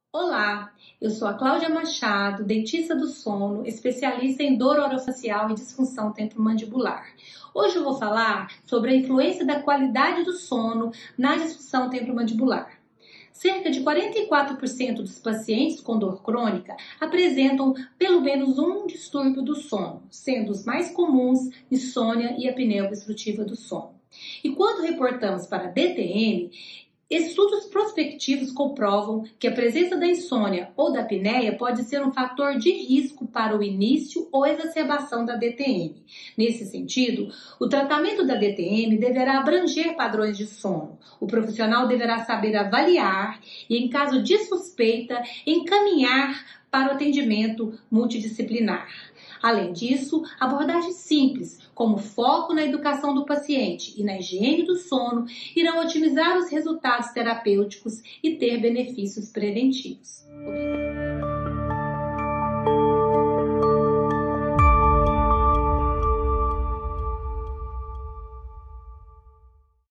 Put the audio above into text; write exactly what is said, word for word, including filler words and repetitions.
Olá, eu sou a Cláudia Machado, dentista do sono, especialista em dor orofacial e disfunção temporomandibular. Hoje eu vou falar sobre a influência da qualidade do sono na disfunção temporomandibular. Cerca de quarenta e quatro por cento dos pacientes com dor crônica apresentam pelo menos um distúrbio do sono, sendo os mais comuns insônia e apneia obstrutiva do sono. E quando reportamos para a D T M, estudos prospectivos comprovam que a presença da insônia ou da apneia pode ser um fator de risco para o início ou exacerbação da D T M. Nesse sentido, o tratamento da D T M deverá abranger padrões de sono. O profissional deverá saber avaliar e, em caso de suspeita, encaminhar para o atendimento multidisciplinar. Além disso, abordagens simples, como foco na educação do paciente e na higiene do sono, irão otimizar os resultados terapêuticos e ter benefícios preventivos. Obrigada.